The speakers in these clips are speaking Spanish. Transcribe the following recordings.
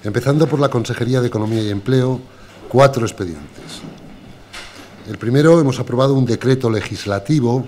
Empezando por la Consejería de Economía y Empleo, 4 expedientes. El primero, hemos aprobado un decreto legislativo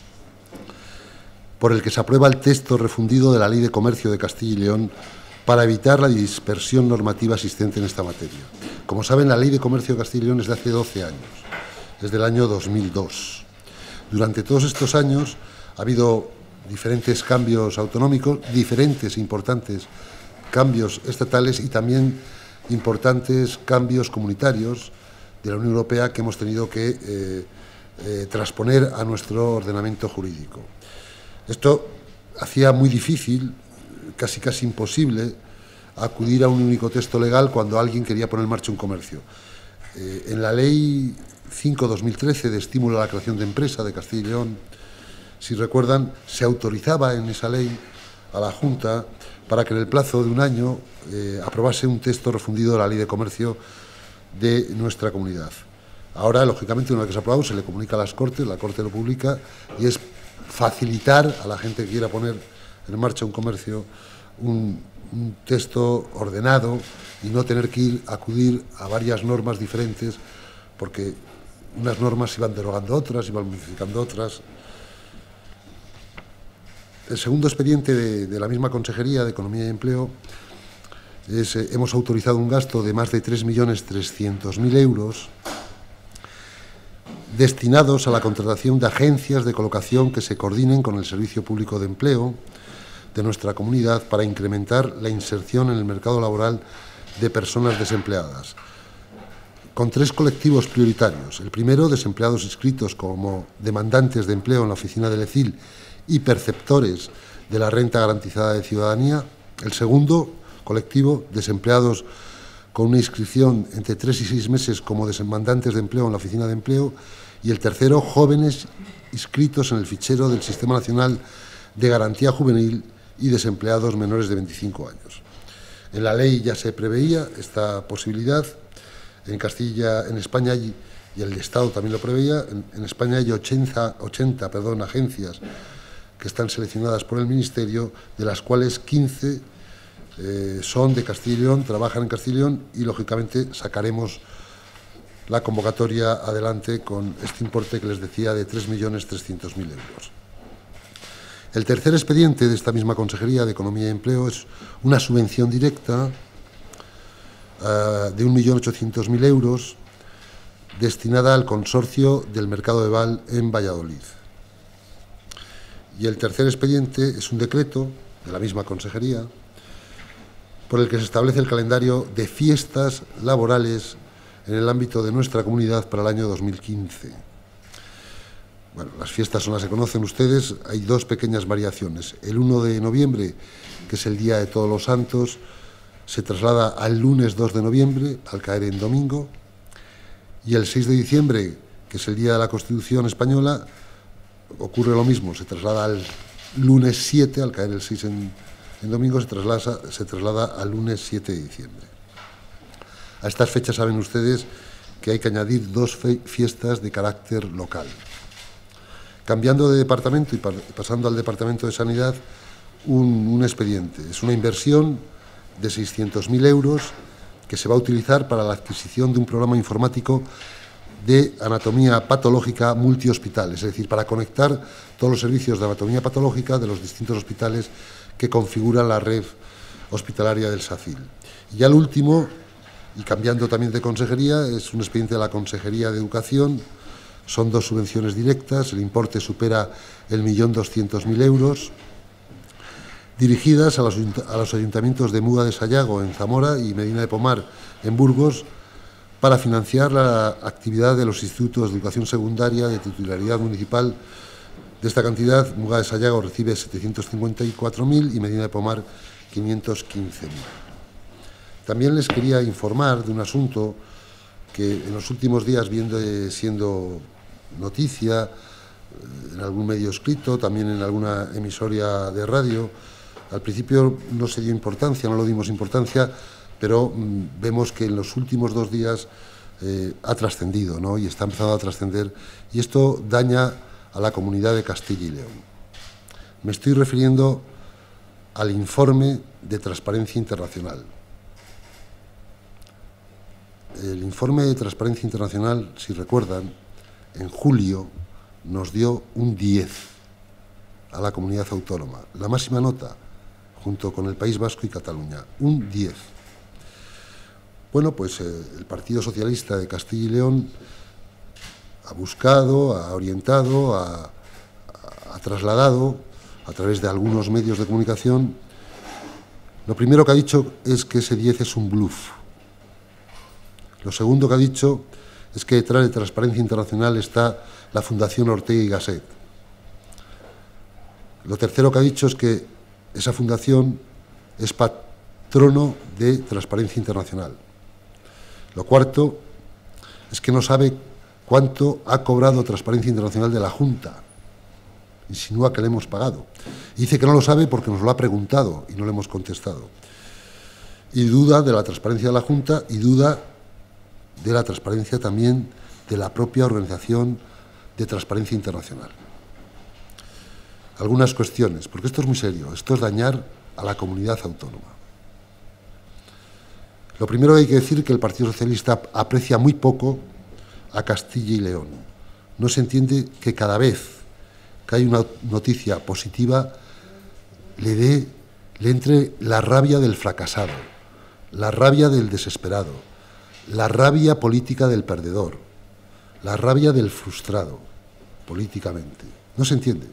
por el que se aprueba el texto refundido de la Ley de Comercio de Castilla y León para evitar la dispersión normativa existente en esta materia. Como saben, la Ley de Comercio de Castilla y León es de hace 12 años, es del año 2002. Durante todos estos años ha habido diferentes cambios autonómicos, diferentes e importantes cambios estatales y también importantes cambios comunitarios de la Unión Europea que hemos tenido que transponer a nuestro ordenamiento jurídico. Esto hacía muy difícil, casi imposible, acudir a un único texto legal cuando alguien quería poner en marcha un comercio. En la Ley 5/2013 de estímulo a la creación de empresa de Castilla y León, si recuerdan, se autorizaba en esa ley a la Junta para que en el plazo de un año aprobase un texto refundido de la Ley de Comercio de nuestra comunidad. Ahora, lógicamente, una vez que se ha aprobado, se le comunica a las Cortes, la Corte lo publica y es facilitar a la gente que quiera poner en marcha un comercio un texto ordenado y no tener que acudir a varias normas diferentes, porque unas normas iban derogando otras, iban modificando otras. El segundo expediente de la misma Consejería de Economía y Empleo es, hemos autorizado un gasto de más de 3.300.000 euros destinados a la contratación de agencias de colocación que se coordinen con el Servicio Público de Empleo de nuestra comunidad para incrementar la inserción en el mercado laboral de personas desempleadas, con 3 colectivos prioritarios. El primero, desempleados inscritos como demandantes de empleo en la oficina del ECIL y perceptores de la renta garantizada de ciudadanía. El segundo colectivo, desempleados con una inscripción entre 3 y 6 meses como demandantes de empleo en la oficina de empleo. Y el tercero, jóvenes inscritos en el fichero del Sistema Nacional de Garantía Juvenil y desempleados menores de 25 años. En la ley ya se preveía esta posibilidad. En España y el Estado también lo preveía. En España hay 80 agencias que están seleccionadas por el Ministerio, de las cuales 15 son de Castilla y León, trabajan en Castilla y León y, lógicamente, sacaremos la convocatoria adelante con este importe que les decía de 3.300.000 euros. El tercer expediente de esta misma Consejería de Economía y Empleo es una subvención directa de 1.800.000 euros destinada al consorcio del Mercado de Val en Valladolid. Y el tercer expediente es un decreto de la misma Consejería por el que se establece el calendario de fiestas laborales en el ámbito de nuestra comunidad para el año 2015. Bueno, las fiestas son las que conocen ustedes, hay 2 pequeñas variaciones. El 1 de noviembre, que es el Día de Todos los Santos, se traslada al lunes 2 de noviembre, al caer en domingo, y el 6 de diciembre, que es el Día de la Constitución Española, ocurre lo mismo, se traslada al lunes 7, al caer el 6 en domingo, se traslada al lunes 7 de diciembre. A estas fechas saben ustedes que hay que añadir 2 fiestas de carácter local. Cambiando de departamento y pasando al Departamento de Sanidad, un expediente. Es una inversión de 600.000 euros que se va a utilizar para la adquisición de un programa informático de anatomía patológica multihospital, es decir, para conectar todos los servicios de anatomía patológica de los distintos hospitales que configuran la red hospitalaria del SACIL. Y ya el último, y cambiando también de consejería, es un expediente de la Consejería de Educación. Son 2 subvenciones directas, el importe supera el 1.200.000 euros, dirigidas a los ayuntamientos de Muga de Sayago, en Zamora, y Medina de Pomar, en Burgos, para financiar la actividad de los institutos de educación secundaria de titularidad municipal. De esta cantidad, Muga de Sayago recibe 754.000 y Medina de Pomar 515.000. También les quería informar de un asunto que en los últimos días siendo noticia en algún medio escrito, también en alguna emisoria de radio. Al principio no se dio importancia, no lo dimos importancia, pero vemos que en los últimos 2 días ha trascendido, ¿no? Y está empezando a trascender, y esto daña a la comunidad de Castilla y León. Me estoy refiriendo al informe de Transparencia Internacional. el informe de Transparencia Internacional, si recuerdan, en julio nos dio un 10 a la comunidad autónoma, la máxima nota, junto con el País Vasco y Cataluña, un 10. Bueno, pues el Partido Socialista de Castilla y León ha buscado, ha orientado, ha trasladado, a través de algunos medios de comunicación, lo primero que ha dicho es que ese 10 es un bluff. Lo segundo que ha dicho es que detrás de Transparencia Internacional está la Fundación Ortega y Gasset. Lo tercero que ha dicho es que esa fundación es patrono de Transparencia Internacional. Lo cuarto es que no sabe cuánto ha cobrado Transparencia Internacional de la Junta. Insinúa que le hemos pagado. Y dice que no lo sabe porque nos lo ha preguntado y no le hemos contestado. Y duda de la transparencia de la Junta y duda de la transparencia también de la propia Organización de Transparencia Internacional. Algunas cuestiones, porque esto es muy serio, esto es dañar a la comunidad autónoma. Lo primero que hay que decir es que el Partido Socialista aprecia muy poco a Castilla y León. No se entiende que cada vez que hay una noticia positiva le entre la rabia del fracasado, la rabia del desesperado, la rabia política del perdedor, la rabia del frustrado políticamente. No se entiende.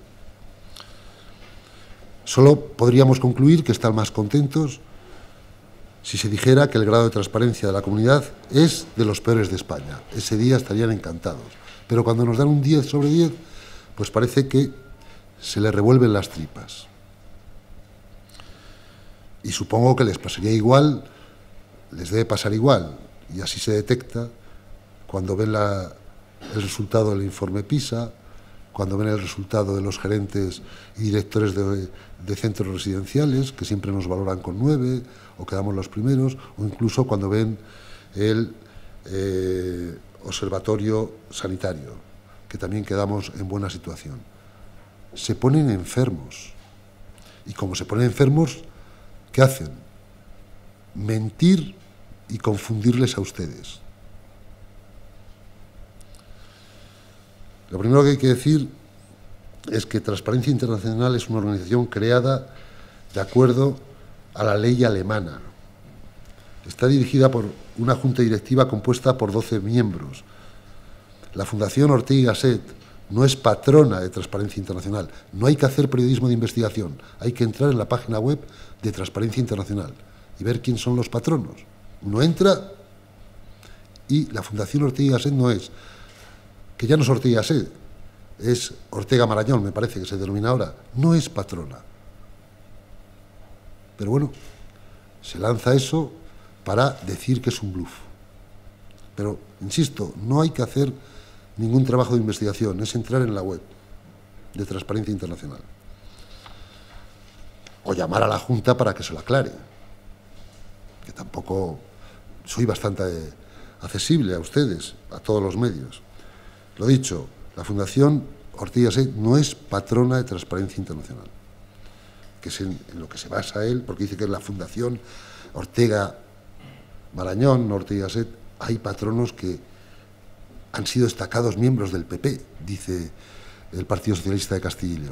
Solo podríamos concluir que están más contentos si se dijera que el grado de transparencia de la comunidad es de los peores de España. Ese día estarían encantados. Pero cuando nos dan un 10 sobre 10, pues parece que se les revuelven las tripas. Y supongo que les pasaría igual, les debe pasar igual, y así se detecta cuando ven el resultado del informe PISA, cuando ven el resultado de los gerentes y directores de centros residenciales, que siempre nos valoran con 9, o quedamos los primeros, o incluso cuando ven el observatorio sanitario, que también quedamos en buena situación. Se ponen enfermos. Y como se ponen enfermos, ¿qué hacen? Mentir y confundirles a ustedes. Lo primero que hay que decir es que Transparencia Internacional es una organización creada de acuerdo a la ley alemana. Está dirigida por una junta directiva compuesta por 12 miembros. La Fundación Ortega y Gasset no es patrona de Transparencia Internacional. No hay que hacer periodismo de investigación. Hay que entrar en la página web de Transparencia Internacional y ver quién son los patronos. Uno entra y la Fundación Ortega y Gasset no es, que ya no es Ortega y Gasset, es Ortega Marañón, me parece que se denomina ahora, no es patrona. Pero bueno, se lanza eso para decir que es un bluff. Pero, insisto, no hay que hacer ningún trabajo de investigación, es entrar en la web de Transparencia Internacional. O llamar a la Junta para que se lo aclare. Que tampoco soy bastante accesible a ustedes, a todos los medios. Lo dicho, la Fundación Ortega y Gasset no es patrona de Transparencia Internacional, que es en lo que se basa él, porque dice que es la Fundación Ortega Marañón, Ortega y Gasset. Hay patronos que han sido destacados miembros del PP, dice el Partido Socialista de Castilla y León.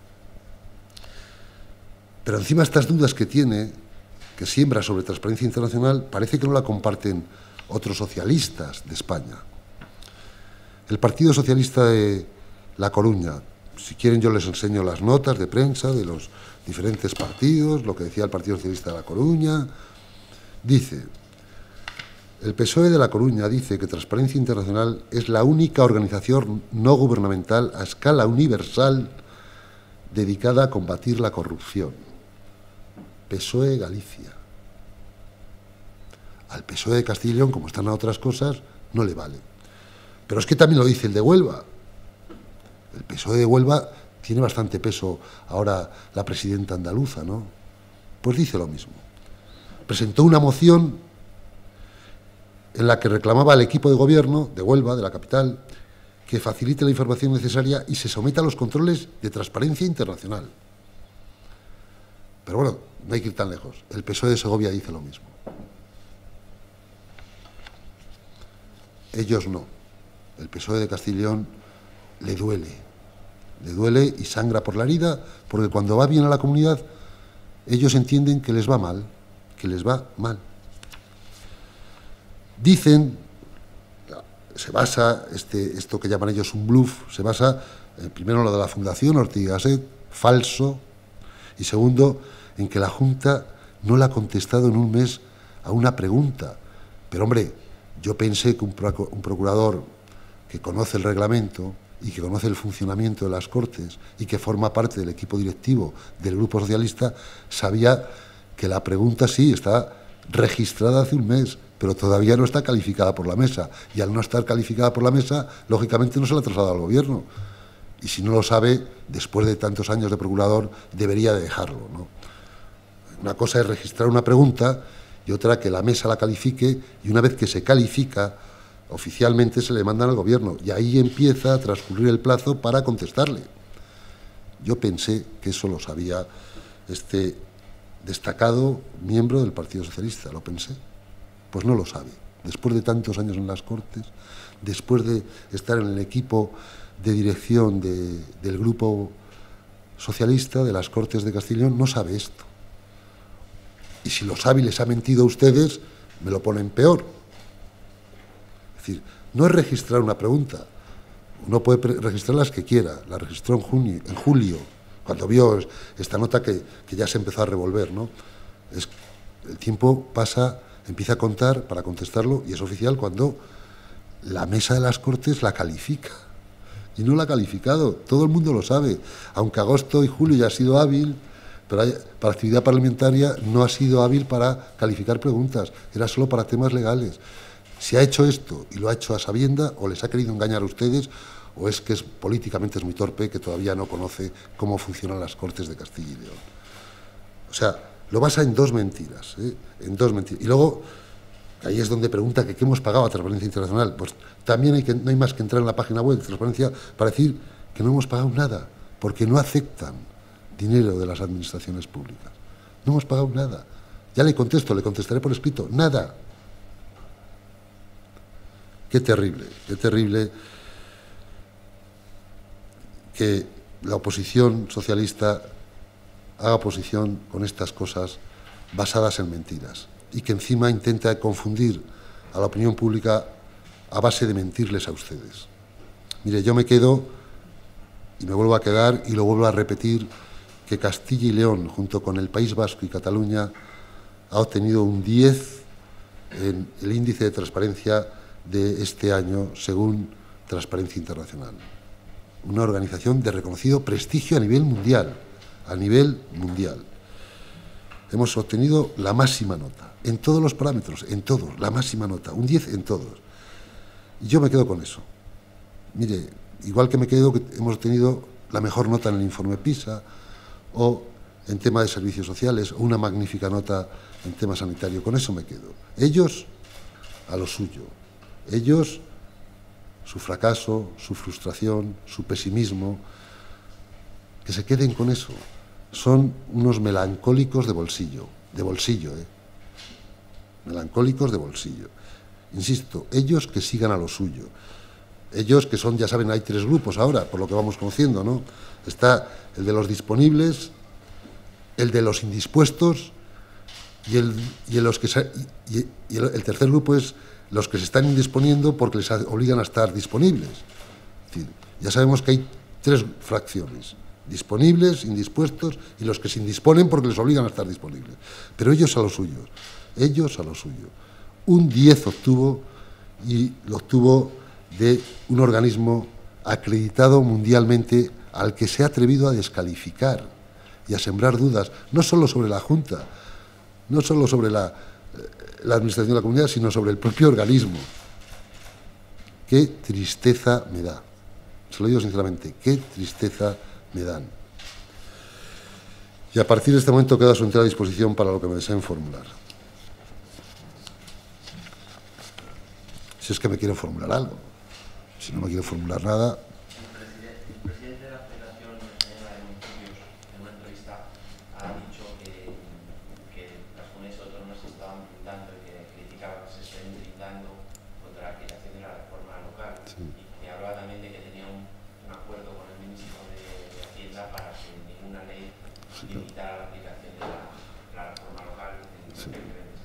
Pero encima estas dudas que tiene, que siembra sobre Transparencia Internacional, parece que no la comparten otros socialistas de España. El Partido Socialista de La Coruña, si quieren yo les enseño las notas de prensa de los diferentes partidos, lo que decía el Partido Socialista de La Coruña, dice: el PSOE de La Coruña dice que Transparencia Internacional es la única organización no gubernamental a escala universal dedicada a combatir la corrupción. PSOE Galicia. Al PSOE de Castilla y León, como están a otras cosas, no le vale. Pero es que también lo dice el de Huelva. El PSOE de Huelva tiene bastante peso ahora la presidenta andaluza, ¿no? Pues dice lo mismo. Presentó una moción en la que reclamaba al equipo de gobierno de Huelva, de la capital, que facilite la información necesaria y se someta a los controles de Transparencia Internacional. Pero bueno, no hay que ir tan lejos. El PSOE de Segovia dice lo mismo. Ellos no. El PSOE de Castilla y León le duele y sangra por la herida, porque cuando va bien a la comunidad, ellos entienden que les va mal, Dicen, se basa, esto que llaman ellos un bluff, se basa, primero, en lo de la Fundación Ortega y Gasset, falso, y segundo, en que la Junta no le ha contestado en un mes a una pregunta. Pero, hombre, yo pensé que un procurador que conoce el reglamento y que conoce el funcionamiento de las Cortes y que forma parte del equipo directivo del Grupo Socialista, sabía que la pregunta sí está registrada hace un mes, pero todavía no está calificada por la mesa. Y al no estar calificada por la mesa, lógicamente no se la ha trasladado al Gobierno. Y si no lo sabe, después de tantos años de procurador, debería de dejarlo, ¿no? Una cosa es registrar una pregunta y otra que la mesa la califique, y una vez que se califica, oficialmente se le mandan al Gobierno. Y ahí empieza a transcurrir el plazo para contestarle. Yo pensé que eso lo sabía este destacado miembro del Partido Socialista, lo pensé. Pues no lo sabe. Después de tantos años en las Cortes, después de estar en el equipo de dirección del Grupo Socialista de las Cortes de Castilla y León, no sabe esto. Y si lo sabe y les ha mentido a ustedes, me lo ponen peor. Es decir, no es registrar una pregunta. Uno puede registrar las que quiera. La registró en julio, cuando vio esta nota que ya se empezó a revolver, ¿no? El tiempo pasa, empieza a contar para contestarlo, y es oficial cuando la mesa de las Cortes la califica. Y no la ha calificado, todo el mundo lo sabe. Aunque agosto y julio ya ha sido hábil, pero para actividad parlamentaria no ha sido hábil para calificar preguntas, era solo para temas legales. Si ha hecho esto y lo ha hecho a sabienda, o les ha querido engañar a ustedes, o es que políticamente es muy torpe, que todavía no conoce cómo funcionan las Cortes de Castilla y León. O sea, lo basa en dos mentiras, en dos mentiras. Y luego, ahí es donde pregunta que qué hemos pagado a Transparencia Internacional. Pues también no hay más que entrar en la página web de Transparencia para decir que no hemos pagado nada, porque no aceptan dinero de las administraciones públicas. No hemos pagado nada. Ya le contesto, le contestaré por escrito, nada. Qué terrible que la oposición socialista haga oposición con estas cosas basadas en mentiras y que encima intenta confundir a la opinión pública a base de mentirles a ustedes. Mire, yo me quedo y me vuelvo a quedar y lo vuelvo a repetir, que Castilla y León, junto con el País Vasco y Cataluña, ha obtenido un 10 en el índice de transparencia de este año, según Transparencia Internacional. Una organización de reconocido prestigio a nivel mundial. Hemos obtenido la máxima nota, en todos los parámetros, en todos, la máxima nota, un 10 en todos. Y yo me quedo con eso. Mire, igual que me quedo que hemos obtenido la mejor nota en el informe PISA, o en tema de servicios sociales, o una magnífica nota en tema sanitario, con eso me quedo. Ellos, a lo suyo. Ellos, su fracaso, su frustración, su pesimismo, que se queden con eso. Son unos melancólicos de bolsillo, melancólicos de bolsillo. Insisto, ellos que sigan a lo suyo. Ellos que son, ya saben, hay tres grupos ahora, por lo que vamos conociendo, ¿no? Está el de los disponibles, el de los indispuestos y el tercer grupo es los que se están indisponiendo porque les obligan a estar disponibles. Es decir, ya sabemos que hay tres fracciones: disponibles, indispuestos y los que se indisponen porque les obligan a estar disponibles. Pero ellos a lo suyo, Un 10 obtuvo, y lo obtuvo de un organismo acreditado mundialmente al que se ha atrevido a descalificar y a sembrar dudas, no solo sobre la Junta, no solo sobre la Administración de la Comunidad, sino sobre el propio organismo. Qué tristeza me da, se lo digo sinceramente, qué tristeza me dan. Y a partir de este momento queda a su entera disposición para lo que me deseen formular. Si es que me quieren formular algo. Si no me quieren formular nada. El presidente de la Federación Española de Municipios, en una entrevista, ha dicho que las comunidades autónomas se estaban blindando y que criticaba que se estén blindando contra la aplicación de la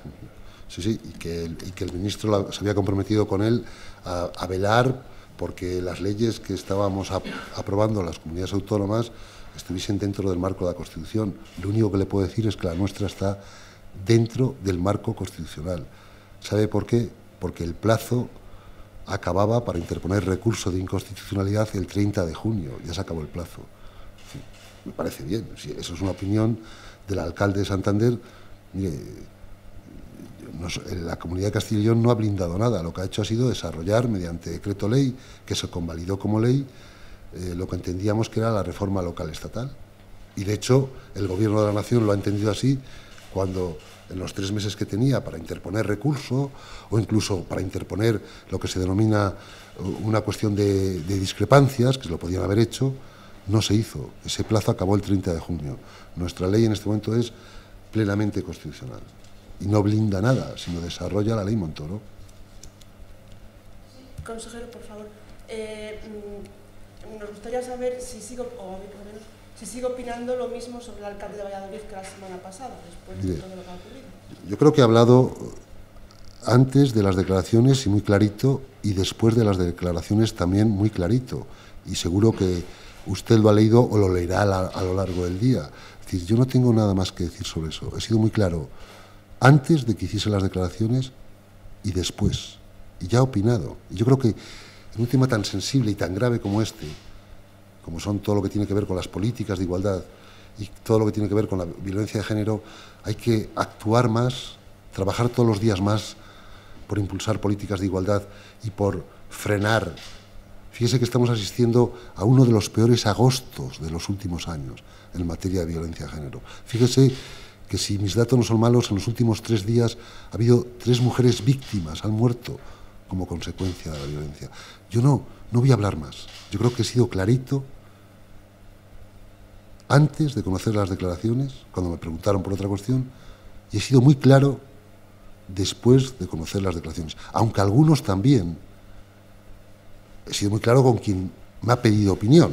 Sí, sí, y que el ministro se había comprometido con él a velar porque las leyes que estábamos aprobando en las comunidades autónomas estuviesen dentro del marco de la Constitución. Lo único que le puedo decir es que la nuestra está dentro del marco constitucional. ¿Sabe por qué? Porque el plazo acababa para interponer recurso de inconstitucionalidad el 30 de junio. Ya se acabó el plazo. Sí, me parece bien. Sí, eso es una opinión del alcalde de Santander. Mire, la Comunidad de Castilla y León no ha blindado nada. Lo que ha hecho ha sido desarrollar, mediante decreto ley, que se convalidó como ley, lo que entendíamos que era la reforma local estatal. Y, de hecho, el Gobierno de la Nación lo ha entendido así cuando, en los 3 meses que tenía para interponer recurso o incluso para interponer lo que se denomina una cuestión de discrepancias, que se lo podían haber hecho, no se hizo. Ese plazo acabó el 30 de junio. Nuestra ley en este momento es plenamente constitucional y no blinda nada, sino desarrolla la ley Montoro. Sí, consejero, por favor. Nos gustaría saber si sigo, o a mí por lo menos, si sigo opinando lo mismo sobre el alcalde de Valladolid que la semana pasada, después de todo lo que ha ocurrido. Yo creo que he hablado antes de las declaraciones y muy clarito, y después de las declaraciones también muy clarito. Y seguro que usted lo ha leído o lo leerá a lo largo del día. Es decir, yo no tengo nada más que decir sobre eso. He sido muy claro antes de que hiciese las declaraciones y después. Y ya he opinado. Y yo creo que en un tema tan sensible y tan grave como este, como son todo lo que tiene que ver con las políticas de igualdad y todo lo que tiene que ver con la violencia de género, hay que actuar más, trabajar todos los días más por impulsar políticas de igualdad y por frenar. Fíjese que estamos asistiendo a uno de los peores agostos de los últimos años en materia de violencia de género. Fíjese que, si mis datos no son malos, en los últimos 3 días ha habido 3 mujeres víctimas, han muerto como consecuencia de la violencia. Yo no voy a hablar más. Yo creo que he sido clarito antes de conocer las declaraciones, cuando me preguntaron por otra cuestión, y he sido muy claro después de conocer las declaraciones. Aunque algunos también, he sido muy claro con quien me ha pedido opinión.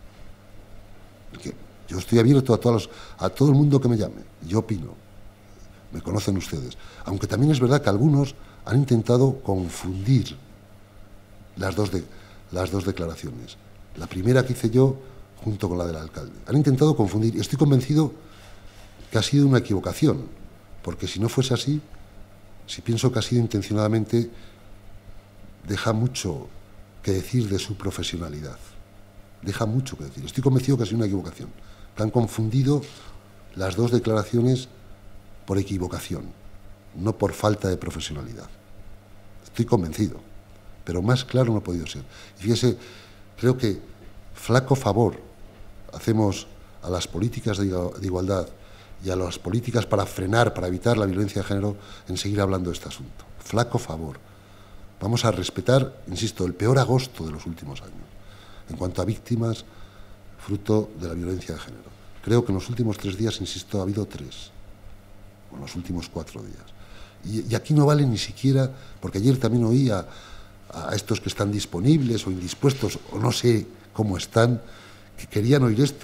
Porque yo estoy abierto a todo el mundo que me llame. Yo opino. Me conocen ustedes. Aunque también es verdad que algunos han intentado confundir las dos declaraciones. La primera que hice yo junto con la del alcalde. Han intentado confundir. Y estoy convencido que ha sido una equivocación. Porque si no fuese así, si pienso que ha sido intencionadamente, deja mucho que decir de su profesionalidad. Deja mucho que decir. Estoy convencido que ha sido una equivocación. Que han confundido las dos declaraciones por equivocación, no por falta de profesionalidad. Estoy convencido, pero más claro no ha podido ser. Y fíjese, creo que flaco favor hacemos a las políticas de igualdad y a las políticas para frenar, para evitar la violencia de género, en seguir hablando de este asunto. Flaco favor. Vamos a respetar, insisto, el peor agosto de los últimos años, en cuanto a víctimas fruto de la violencia de género. Creo que en los últimos 3 días, insisto, ha habido 3, o en los últimos 4 días. Y aquí no vale ni siquiera, porque ayer también oí a estos que están disponibles o indispuestos, o no sé cómo están, que querían oír esto,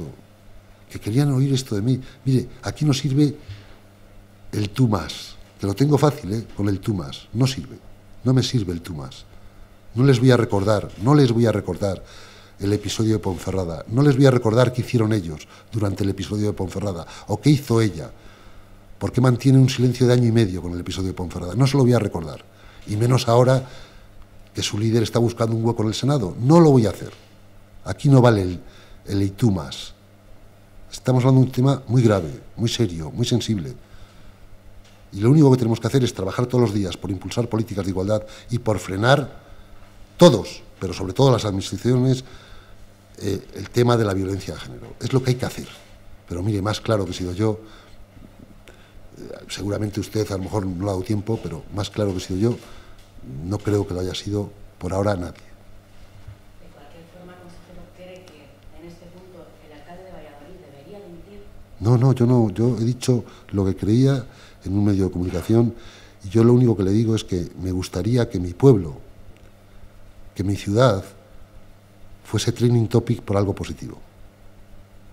de mí. Mire, aquí no sirve el tú más, que lo tengo fácil, con el tú más. No sirve, no me sirve el tú más. No les voy a recordar el episodio de Ponferrada, no les voy a recordar qué hicieron ellos durante el episodio de Ponferrada, o qué hizo ella, porque mantiene un silencio de 1 año y medio con el episodio de Ponferrada. No se lo voy a recordar, y menos ahora que su líder está buscando un hueco en el Senado. No lo voy a hacer. Aquí no vale el y tú más. Estamos hablando de un tema muy grave, muy serio, muy sensible. Y lo único que tenemos que hacer es trabajar todos los días por impulsar políticas de igualdad y por frenar todos, pero sobre todo las administraciones, el tema de la violencia de género. Es lo que hay que hacer. Pero mire, más claro que he sido yo, seguramente usted a lo mejor no le ha dado tiempo, pero más claro que he sido yo, no creo que lo haya sido por ahora nadie. De cualquier forma, consejero, ¿cree que en este punto el alcalde de Valladolid debería dimitir? No, yo he dicho lo que creía en un medio de comunicación, y yo lo único que le digo es que me gustaría que mi pueblo, que mi ciudad, fuese trending topic por algo positivo.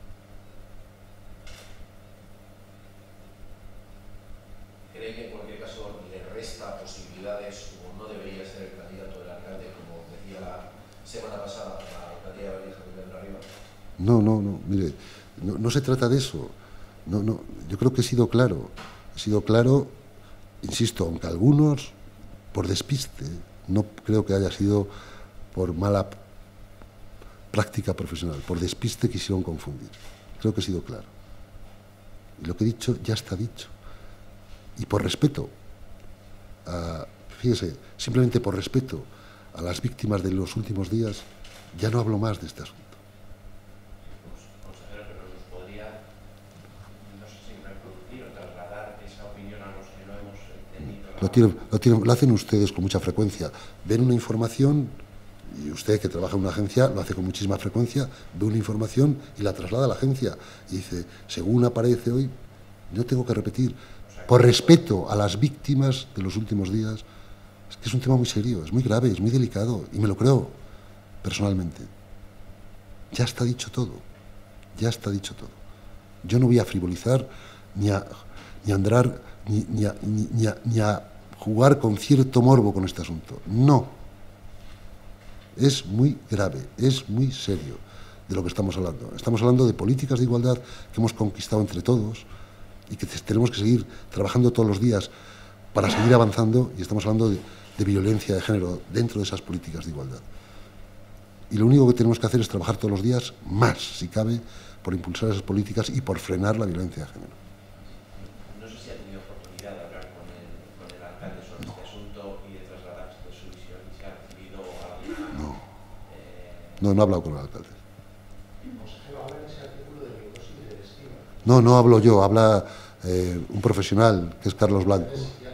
¿Cree que en cualquier caso caso le resta posibilidades o no debería ser el candidato del alcalde, como decía la semana pasada la alcaldía de Valladolid, Javier de Arriba? No, mire, no se trata de eso. Yo creo que he sido claro, insisto, aunque algunos por despiste, no creo que haya sido por mala práctica profesional, por despiste quisieron confundir. Creo que he sido claro. Y lo que he dicho ya está dicho. Y por respeto, fíjese, simplemente por respeto a las víctimas de los últimos días, ya no hablo más de este asunto. Consejero, pero nos podría, no sé si reproducir o trasladar esa opinión a los que no hemos entendido. Lo hacen ustedes con mucha frecuencia. Ven una información, y usted que trabaja en una agencia lo hace con muchísima frecuencia, ve una información y la traslada a la agencia. Y dice, según aparece hoy, yo tengo que repetir, por respeto a las víctimas de los últimos días, es que es un tema muy serio, es muy grave, es muy delicado, y me lo creo personalmente. Ya está dicho todo, ya está dicho todo. Yo no voy a frivolizar ni a andar, ni a jugar con cierto morbo con este asunto. No. Es muy grave, es muy serio de lo que estamos hablando. Estamos hablando de políticas de igualdad que hemos conquistado entre todos y que tenemos que seguir trabajando todos los días para seguir avanzando, y estamos hablando de violencia de género dentro de esas políticas de igualdad. Y lo único que tenemos que hacer es trabajar todos los días más, si cabe, por impulsar esas políticas y por frenar la violencia de género. No sé si ha tenido oportunidad de hablar con el alcalde sobre este asunto y de trasladar su visión, y si ha recibido alguna... No he hablado con el alcalde. Consejero, habla en ese artículo de neurosis y de destino. No hablo yo, habla un profesional, que es Carlos Blanco.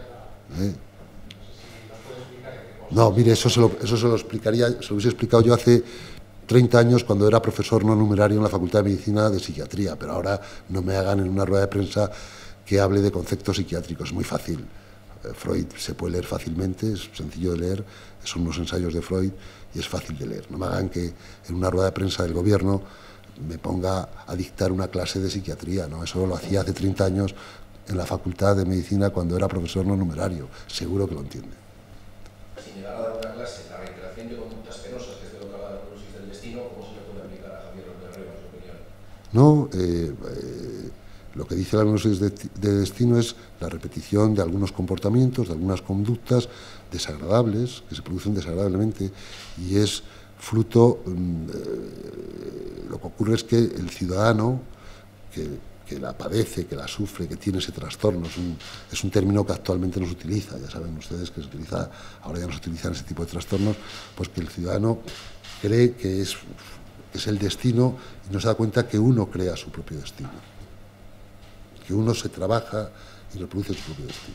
No, mire, eso se lo explicaría, se lo hubiese explicado yo hace 30 años cuando era profesor no numerario en la Facultad de Medicina de Psiquiatría, pero ahora no me hagan en una rueda de prensa que hable de conceptos psiquiátricos, es muy fácil. Freud se puede leer fácilmente, es sencillo de leer, son unos ensayos de Freud y es fácil de leer. No me hagan que en una rueda de prensa del gobierno me ponga a dictar una clase de psiquiatría, ¿no? Eso lo hacía hace 30 años en la Facultad de Medicina cuando era profesor no numerario, seguro que lo entiende. Si llegara a dar una clase, la reiteración de conductas penosas, que es de lo que habla la neurosis del destino, ¿cómo se le puede aplicar a Javier de Arriba, en su opinión? No, lo que dice la neurosis de destino es la repetición de algunos comportamientos, de algunas conductas desagradables, que se producen desagradablemente, y es fruto, lo que ocurre es que el ciudadano que la padece, que la sufre, que tiene ese trastorno, es un término que actualmente no se utiliza, ya saben ustedes que se utiliza, ahora ya no se utilizan ese tipo de trastornos, pues que el ciudadano cree que es el destino y no se da cuenta que uno crea su propio destino, que uno se trabaja y reproduce su propio destino.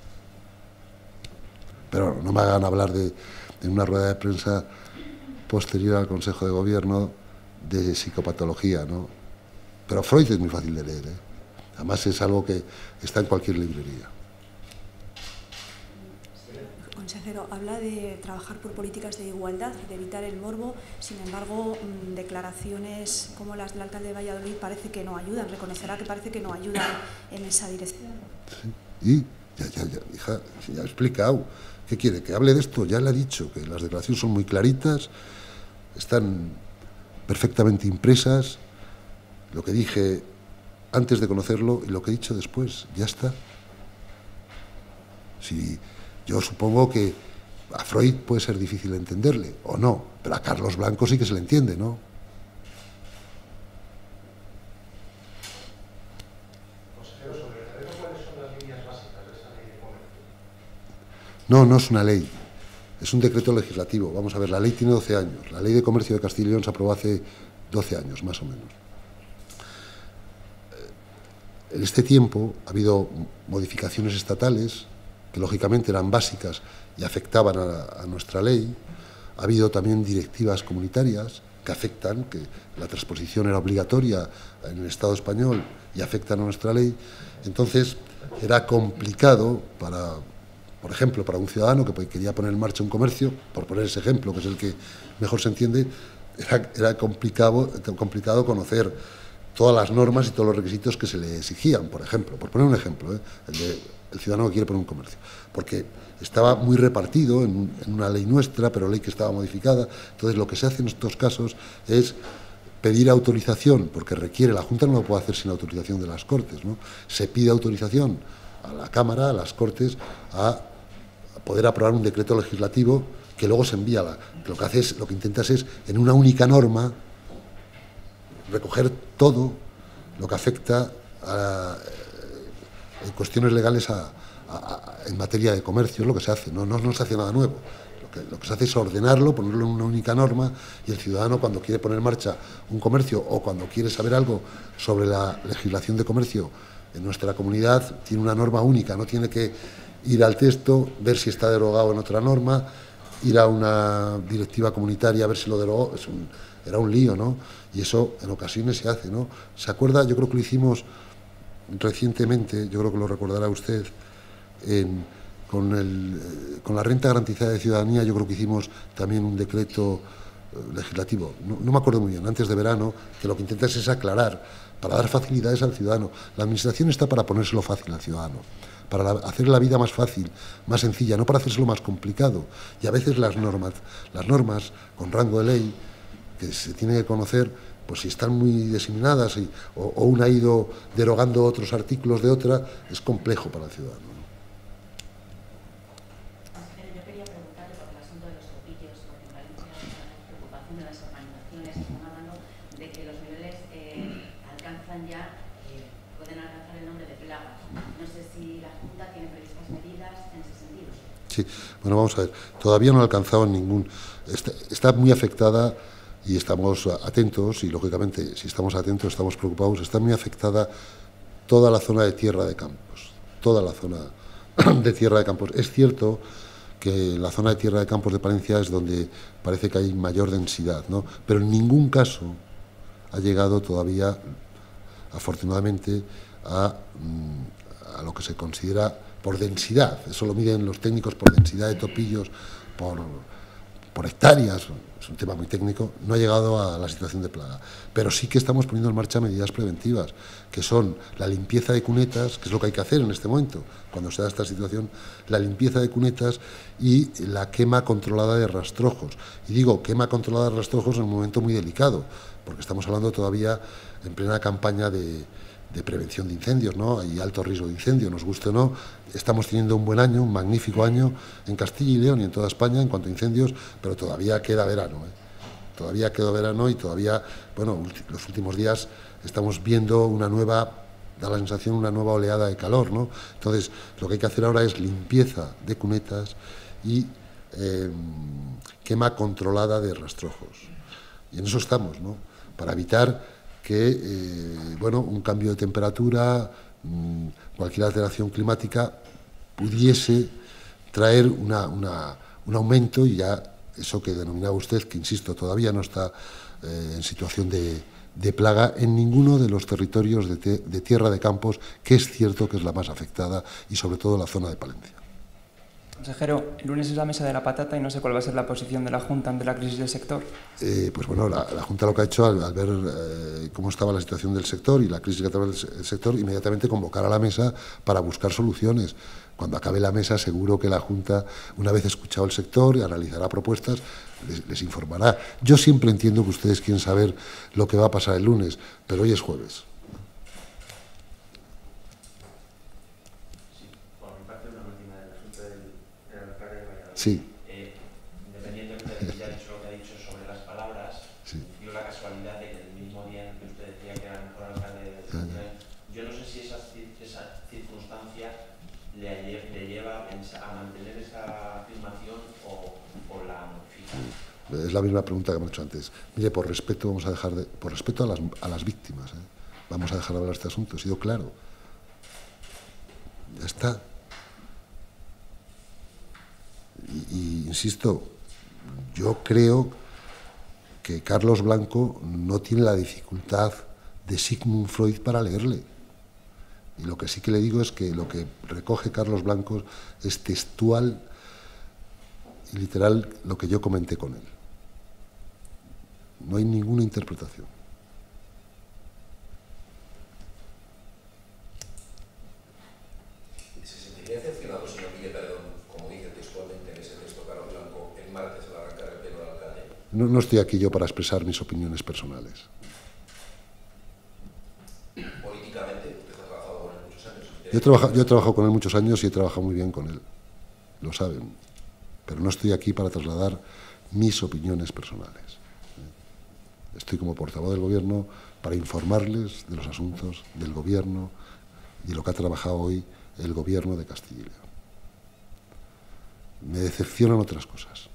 Pero no me hagan hablar en una rueda de prensa posterior al Consejo de Gobierno de psicopatología, ¿no? Pero Freud es muy fácil de leer, ¿eh? Además es algo que está en cualquier librería. Consejero, habla de trabajar por políticas de igualdad, de evitar el morbo. Sin embargo, declaraciones como las del alcalde de Valladolid parece que no ayudan. Reconocerá que parece que no ayudan en esa dirección. Sí, y hija, ya he explicado. ¿Qué quiere? ¿Que hable de esto? Ya le he dicho que las declaraciones son muy claritas, están perfectamente impresas. Lo que dije antes de conocerlo y lo que he dicho después, ya está. Si yo supongo que a Freud puede ser difícil entenderle, o no, pero a Carlos Blanco sí que se le entiende, ¿no? Consejero, sobre el terreno, ¿cuáles son las líneas básicas de esta ley de comercio? No es una ley, es un decreto legislativo. Vamos a ver, la ley tiene 12 años. La ley de comercio de Castilla y León se aprobó hace 12 años, más o menos. En este tiempo ha habido modificaciones estatales que lógicamente eran básicas y afectaban a nuestra ley. Ha habido también directivas comunitarias que afectan, que la transposición era obligatoria en el Estado español y afectan a nuestra ley. Entonces era complicado por ejemplo, para un ciudadano que quería poner en marcha un comercio, por poner ese ejemplo, que es el que mejor se entiende, era complicado conocer todas las normas y todos los requisitos que se le exigían, por ejemplo, por poner un ejemplo, el de el ciudadano que quiere poner un comercio, porque estaba muy repartido en una ley nuestra, pero ley que estaba modificada. Entonces, lo que se hace en estos casos es pedir autorización, porque requiere, la Junta no lo puede hacer sin autorización de las Cortes, ¿no? Se pide autorización a la Cámara, a las Cortes, a poder aprobar un decreto legislativo que luego se envía. Lo que hace es, lo que intentas es, en una única norma, recoger todo lo que afecta en cuestiones legales en materia de comercio. Es lo que se hace, no se hace nada nuevo. Lo que se hace es ordenarlo, ponerlo en una única norma, y el ciudadano, cuando quiere poner en marcha un comercio o cuando quiere saber algo sobre la legislación de comercio en nuestra comunidad, tiene una norma única, no tiene que ir al texto, ver si está derogado en otra norma, ir a una directiva comunitaria a ver si lo derogó. Era un lío, ¿no? Y eso en ocasiones se hace, ¿no? ¿Se acuerda? Yo creo que lo hicimos recientemente, yo creo que lo recordará usted, con la renta garantizada de ciudadanía. Yo creo que hicimos también un decreto legislativo, no me acuerdo muy bien, antes de verano, que lo que intenta es aclarar, para dar facilidades al ciudadano. La administración está para ponérselo fácil al ciudadano, para hacer la vida más fácil, más sencilla, no para hacérselo más complicado. Y a veces las normas con rango de ley, que se tiene que conocer, pues si están muy diseminadas o una ha ido derogando otros artículos de otra, es complejo para el ciudadano. Yo quería preguntarle por el asunto de los topillos, porque en Valencia la preocupación de las organizaciones están hablando de que los niveles alcanzan ya, pueden alcanzar el nombre de plagas. No sé si la Junta tiene previstas medidas en ese sentido. Sí, bueno, vamos a ver, todavía no ha alcanzado ningún, está muy afectada. Y estamos atentos, y lógicamente si estamos atentos estamos preocupados. Está muy afectada toda la zona de Tierra de Campos, toda la zona de Tierra de Campos. Es cierto que la zona de Tierra de Campos de Palencia es donde parece que hay mayor densidad, ¿no? Pero en ningún caso ha llegado todavía, afortunadamente, a lo que se considera por densidad. Eso lo miden los técnicos por densidad de topillos, por hectáreas. Es un tema muy técnico. No ha llegado a la situación de plaga, pero sí que estamos poniendo en marcha medidas preventivas, que son la limpieza de cunetas, que es lo que hay que hacer en este momento, cuando se da esta situación, la limpieza de cunetas y la quema controlada de rastrojos. Y digo quema controlada de rastrojos en un momento muy delicado, porque estamos hablando todavía en plena campaña de prevención de incendios, ¿no? Hay alto riesgo de incendio, nos guste o no. Estamos teniendo un buen año, un magnífico año en Castilla y León y en toda España en cuanto a incendios, pero todavía queda verano, ¿eh? Todavía queda verano y todavía, bueno, los últimos días estamos viendo da la sensación, una nueva oleada de calor, ¿no? Entonces, lo que hay que hacer ahora es limpieza de cunetas y quema controlada de rastrojos. Y en eso estamos, ¿no? Para evitar que un cambio de temperatura, cualquier alteración climática pudiese traer un aumento, y ya eso que denominaba usted, que insisto, todavía no está en situación de plaga en ninguno de los territorios de Tierra de Campos, que es cierto que es la más afectada, y sobre todo la zona de Palencia. Consejero, el lunes es la mesa de la patata y no sé cuál va a ser la posición de la Junta ante la crisis del sector. Pues bueno, la Junta lo que ha hecho al ver cómo estaba la situación del sector y la crisis que atraviesa el sector, inmediatamente convocar a la mesa para buscar soluciones. Cuando acabe la mesa, seguro que la Junta, una vez escuchado el sector y analizará propuestas, les informará. Yo siempre entiendo que ustedes quieren saber lo que va a pasar el lunes, pero hoy es jueves. Sí. Independientemente de que ya ha dicho lo que ha dicho sobre las palabras, sí. Dio la casualidad de que el mismo día en que usted decía que era el mejor alcalde de España, yo no sé si esa circunstancia le lleva a mantener esa afirmación o la modifica. Es la misma pregunta que me he hecho antes. Mire, por respeto vamos a dejar por respeto a las víctimas, vamos a dejar de hablar de este asunto. He sido claro. Ya está. Y insisto, yo creo que Carlos Blanco no tiene la dificultad de Sigmund Freud para leerle. Y lo que sí que le digo es que lo que recoge Carlos Blanco es textual y literal lo que yo comenté con él. No hay ninguna interpretación. ¿Se sentiría No estoy aquí yo para expresar mis opiniones personales. Políticamente, usted ha trabajado con él muchos años. Yo he trabajado con él muchos años y he trabajado muy bien con él, lo saben, pero no estoy aquí para trasladar mis opiniones personales. Estoy como portavoz del Gobierno para informarles de los asuntos del Gobierno y lo que ha trabajado hoy el Gobierno de Castilla y León. Me decepcionan otras cosas.